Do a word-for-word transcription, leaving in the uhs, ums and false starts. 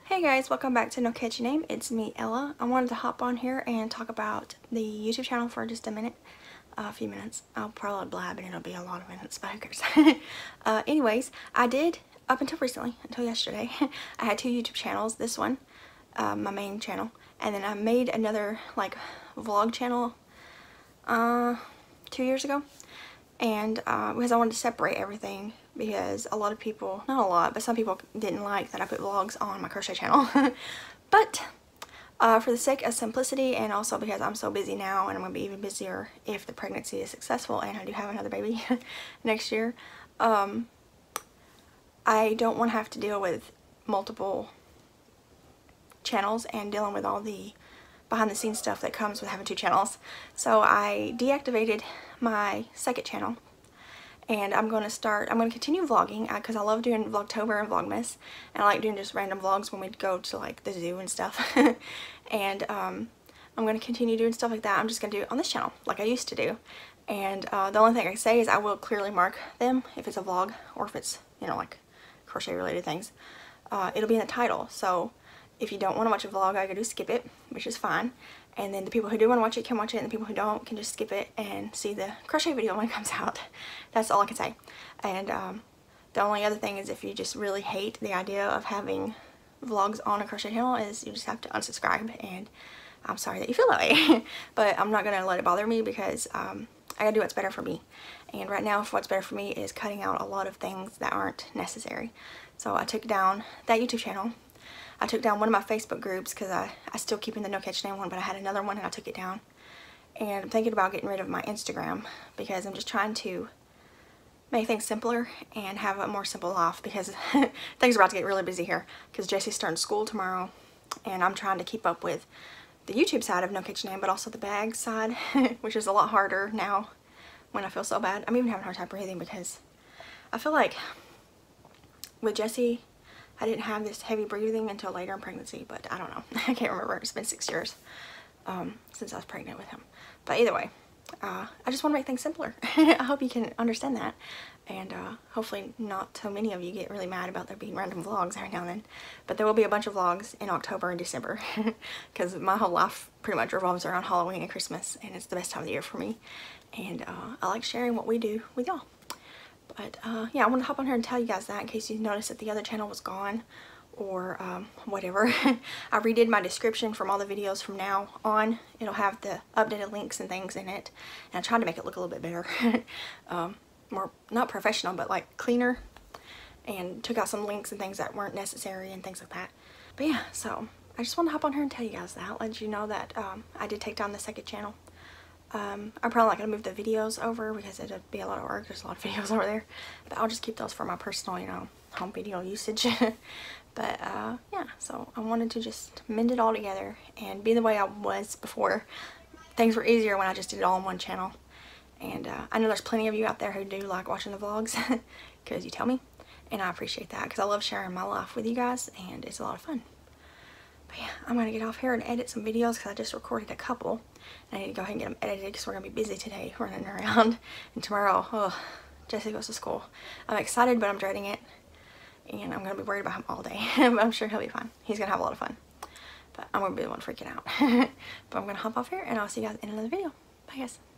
Hey guys, welcome back to No Catchy Name. It's me, Ella. I wanted to hop on here and talk about the YouTube channel for just a minute. Uh, a few minutes. I'll probably blab and it'll be a lot of minutes, but who cares? uh, anyways, I did, up until recently, until yesterday, I had two YouTube channels. This one, uh, my main channel, and then I made another, like, vlog channel uh, two years ago. And uh, because I wanted to separate everything, because a lot of people, not a lot, but some people didn't like that I put vlogs on my crochet channel. But uh, for the sake of simplicity, and also because I'm so busy now and I'm going to be even busier if the pregnancy is successful and I do have another baby next year, um, I don't want to have to deal with multiple channels and dealing with all the behind the scenes stuff that comes with having two channels. So I deactivated my second channel, and I'm going to start, I'm going to continue vlogging because I love doing Vlogtober and Vlogmas, and I like doing just random vlogs when we go to like the zoo and stuff. And um, I'm going to continue doing stuff like that. I'm just going to do it on this channel like I used to do. And uh, the only thing I say is I will clearly mark them if it's a vlog or if it's, you know, like crochet related things. Uh, it'll be in the title, so if you don't want to watch a vlog, all you gotta do is skip it, which is fine. And then the people who do want to watch it can watch it, and the people who don't can just skip it and see the crochet video when it comes out. That's all I can say. And um, the only other thing is, if you just really hate the idea of having vlogs on a crochet channel, is you just have to unsubscribe, and I'm sorry that you feel that way. But I'm not gonna let it bother me, because um, I gotta do what's better for me. And right now, what's better for me is cutting out a lot of things that aren't necessary. So I took down that YouTube channel. I took down one of my Facebook groups because I, I still keep in the No Catchy Name one, but I had another one and I took it down. And I'm thinking about getting rid of my Instagram because I'm just trying to make things simpler and have a more simple life, because things are about to get really busy here because Jesse's starting school tomorrow, and I'm trying to keep up with the YouTube side of No Catchy Name, but also the bag side, which is a lot harder now when I feel so bad. I'm even having a hard time breathing because I feel like with Jesse, I didn't have this heavy breathing until later in pregnancy, but I don't know. I can't remember. It's been six years um, since I was pregnant with him. But either way, uh, I just want to make things simpler. I hope you can understand that. And uh, hopefully not so many of you get really mad about there being random vlogs every now and then. But there will be a bunch of vlogs in October and December, because my whole life pretty much revolves around Halloween and Christmas, and it's the best time of the year for me. And uh, I like sharing what we do with y'all. But uh, yeah, I want to hop on here and tell you guys that in case you noticed that the other channel was gone or um, whatever. I redid my description from all the videos from now on. It'll have the updated links and things in it. And I tried to make it look a little bit better. um, more, not professional, but like cleaner. And took out some links and things that weren't necessary and things like that. But yeah, so I just want to hop on here and tell you guys that. Let you know that um, I did take down the second channel. Um, I'm probably not going to move the videos over because it'd be a lot of work. There's a lot of videos over there. But I'll just keep those for my personal, you know, home video usage. But, uh, yeah. So I wanted to just mend it all together and be the way I was before. Things were easier when I just did it all on one channel. And, uh, I know there's plenty of you out there who do like watching the vlogs because you tell me. And I appreciate that because I love sharing my life with you guys and it's a lot of fun. But yeah, I'm going to get off here and edit some videos because I just recorded a couple. And I need to go ahead and get them edited because we're going to be busy today running around. And tomorrow, oh, Jesse goes to school. I'm excited, but I'm dreading it. And I'm going to be worried about him all day. But I'm sure he'll be fine. He's going to have a lot of fun. But I'm going to be the one freaking out. But I'm going to hop off here and I'll see you guys in another video. Bye guys.